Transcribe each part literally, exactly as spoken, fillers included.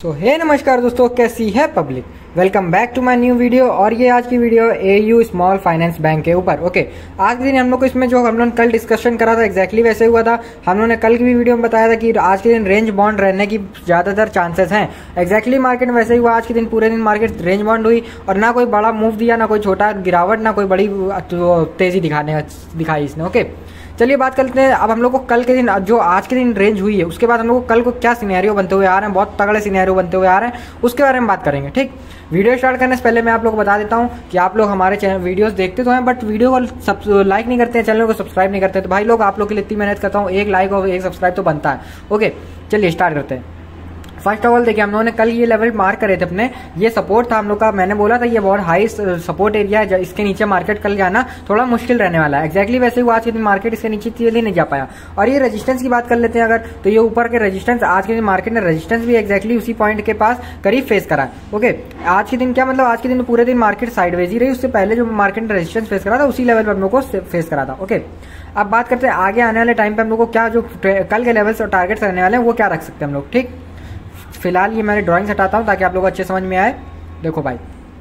तो हे नमस्कार दोस्तों, कैसी है public. Welcome back to my new video. और ये आज की video AU small finance bank के ऊपर। ओके, आज के दिन हम लोग को इसमें जो हम लोग कल डिस्कशन करा था एग्जैक्टली वैसे हुआ था। हम लोगों ने कल की भी वीडियो में बताया था कि आज के दिन रेंज बॉन्ड रहने की ज़्यादातर चांसेस हैं। एग्जैक्टली मार्केट में वैसे ही हुआ। आज के दिन पूरे दिन मार्केट रेंज बॉन्ड हुई और ना कोई बड़ा मूव दिया, ना कोई छोटा गिरावट, ना कोई बड़ी तेज़ी दिखाने दिखाई इसने। ओके, चलिए बात करते हैं अब हम लोग को कल के दिन, जो आज के दिन रेंज हुई है उसके बाद हम लोग को कल को क्या सिनेरियो बनते हुए आ रहे हैं। बहुत तगड़े सिनेरियो बनते हुए आ रहे हैं, उसके बारे में बात करेंगे। ठीक, वीडियो स्टार्ट करने से पहले मैं आप लोग को बता देता हूं कि आप लोग हमारे चैनल वीडियोस देखते तो हैं बट वीडियो को सब लाइक नहीं करते हैं, चैनल को सब्सक्राइब नहीं करते। तो भाई लोग, आप लोग के लिए इतनी मेहनत करता हूँ, एक लाइक और एक सब्सक्राइब तो बनता है। ओके, चलिए स्टार्ट करते हैं। फर्स्ट ऑफ ऑल देखिए, हम लोगों ने कल ये लेवल मार्क करे थे अपने। ये सपोर्ट था हम लोग का, मैंने बोला था ये बहुत हाई सपोर्ट एरिया है, इसके नीचे मार्केट कल जाना थोड़ा मुश्किल रहने वाला है। एक्जैक्टली वैसे ही आज के दिन मार्केट इसके नीचे चले नहीं जा पाया। और ये रेजिस्टेंस की बात कर लेते हैं अगर, तो ये ऊपर के रेजिस्टेंस, आज के दिन मार्केट ने रेजिस्टेंस भी एक्जैक्टली उसी पॉइंट के पास करीब फेस करा। ओके, आज के दिन क्या मतलब, आज के दिन पूरे दिन मार्केट साइडवेज ही रही। उससे पहले जो मार्केट ने रेजिस्टेंस फेस करा था उसी लेवल पर हम लोग को फेस करा था। ओके, अब बात करते हैं आगे आने वाले टाइम पे हम लोग को क्या जो कल के लेवल्स और टारगेट्स रहने वाले हैं वो क्या रख सकते हैं हम लोग। ठीक, फिलहाल ये मैंने ड्राइंग्स हटाता हूँ ताकि आप लोग को अच्छे समझ में आए। देखो भाई,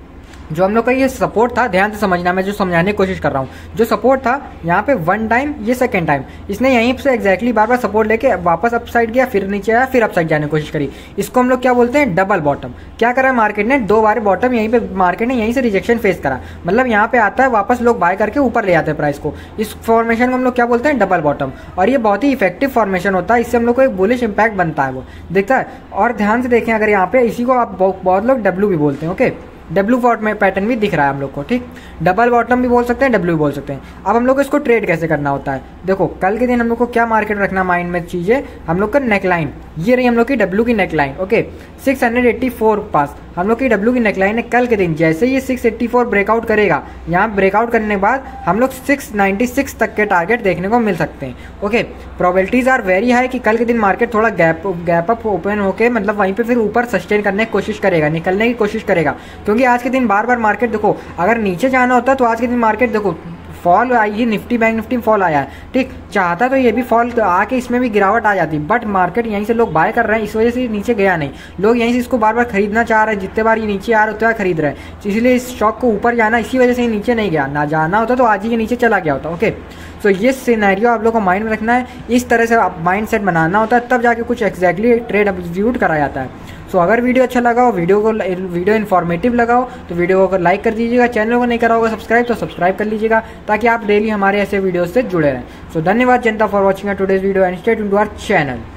जो हम लोग का ये सपोर्ट था, ध्यान से समझना, मैं जो समझाने की कोशिश कर रहा हूँ। जो सपोर्ट था यहाँ पे वन टाइम, ये सेकंड टाइम, इसने यहीं से एक्जैक्टली बार बार सपोर्ट लेके वापस अप साइड गया, फिर नीचे आया, फिर अप साइड जाने की कोशिश करी। इसको हम लोग क्या बोलते हैं, डबल बॉटम। क्या करा मार्केट ने, दो बार बॉटम यहीं पे मार्केट ने यहीं से रिजेक्शन फेस करा। मतलब यहाँ पे आता है, वापस लोग बाय करके ऊपर ले आते हैं प्राइस को। इस फॉर्मेशन को हम लोग क्या बोलते हैं, डबल बॉटम। और ये बहुत ही इफेक्टिव फॉर्मेशन होता है, इससे हम लोग को एक बुलिश इंपैक्ट बनता है, वो दिखता है। और ध्यान से देखें, अगर यहाँ पे इसी को आप बहुत लोग डब्ल्यू भी बोलते हैं। ओके, डब्ल्यू फॉर्ट में पैटर्न भी दिख रहा है हम लोग को। ठीक, डबल बॉटम भी बोल सकते हैं, डब्ल्यू भी बोल सकते हैं। अब हम लोग को इसको ट्रेड कैसे करना होता है, देखो कल के दिन हम लोग को क्या मार्केट रखना माइंड में चीजें। हम लोग का नेकलाइन, ये रही हम लोग की डब्ल्यू की neckline. Okay, six eighty four पास हम लोग की डब्ल्यू की नेकलाइन है। कल के दिन जैसे ये सिक्स एटी फोर ब्रेकआउट करेगा, यहाँ ब्रेकआउट करने के बाद हम लोग सिक्स नाइंटी सिक्स तक के टारगेट देखने को मिल सकते हैं। Okay, probabilities are very high कि कल के दिन मार्केट थोड़ा गैप गैप अप ओपन होके मतलब वहीं पे फिर ऊपर सस्टेन करने की कोशिश करेगा, निकलने की कोशिश करेगा। क्योंकि आज के दिन बार बार मार्केट, देखो अगर नीचे जाना होता तो आज के दिन मार्केट देखो फॉल आई है, निफ्टी बैंक निफ्टी में फॉल आया है। ठीक, चाहता तो ये भी फॉल तो आके इसमें भी गिरावट आ जाती, बट मार्केट यहीं से लोग बाय कर रहे हैं, इस वजह से नीचे गया नहीं। लोग यहीं से इसको बार बार खरीदना चाह रहे हैं, जितने बार ये नीचे आ रहे उतने बार खरीद रहे हैं। इसलिए इस स्टॉक को ऊपर जाना, इसी वजह से ये नीचे नहीं गया। ना जाना होता तो आज ही ये नीचे चला गया होता। ओके, तो ये सिनेरियो आप लोग को माइंड में रखना है, इस तरह से आप माइंड सेट बनाना होता है, तब जाके कुछ एक्जैक्टली ट्रेड एग्जीक्यूट करा जाता है। सो अगर वीडियो अच्छा लगा हो, वीडियो को वीडियो इन्फॉर्मेटिव लगा हो तो वीडियो को लाइक कर दीजिएगा। चैनल को नहीं करा होगा सब्सक्राइब तो सब्सक्राइब कर लीजिएगा, ताकि आप डेली हमारे ऐसे वीडियो से जुड़े रहें। सो धन्यवाद जनता for watching today's video and stay tuned to our channel.